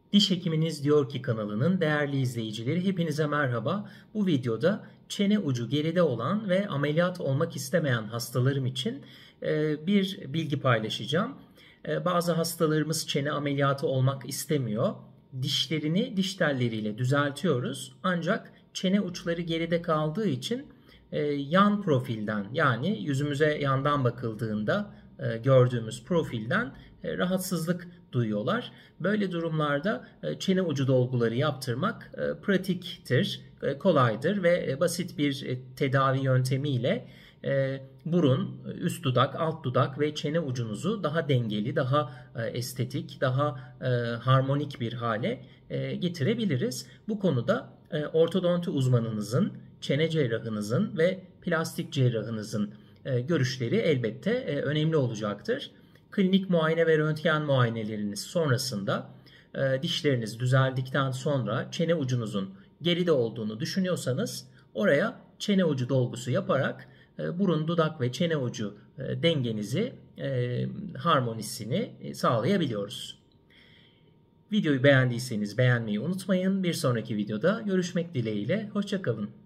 Diş Hekiminiz Diyor Ki kanalının değerli izleyicileri hepinize merhaba. Bu videoda çene ucu geride olan ve ameliyat olmak istemeyen hastalarım için bir bilgi paylaşacağım. Bazı hastalarımız çene ameliyatı olmak istemiyor. Dişlerini diş telleriyle düzeltiyoruz. Ancak çene uçları geride kaldığı için yan profilden, yani yüzümüze yandan bakıldığında gördüğümüz profilden rahatsızlık duyuyorlar. Böyle durumlarda çene ucu dolguları yaptırmak pratiktir, kolaydır ve basit bir tedavi yöntemiyle burun, üst dudak, alt dudak ve çene ucunuzu daha dengeli, daha estetik, daha harmonik bir hale getirebiliriz. Bu konuda ortodonti uzmanınızın, çene cerrahınızın ve plastik cerrahınızın görüşleri elbette önemli olacaktır. Klinik muayene ve röntgen muayeneleriniz sonrasında dişleriniz düzeldikten sonra çene ucunuzun geride olduğunu düşünüyorsanız oraya çene ucu dolgusu yaparak burun, dudak ve çene ucu dengenizi, harmonisini sağlayabiliyoruz. Videoyu beğendiyseniz beğenmeyi unutmayın. Bir sonraki videoda görüşmek dileğiyle. Hoşça kalın.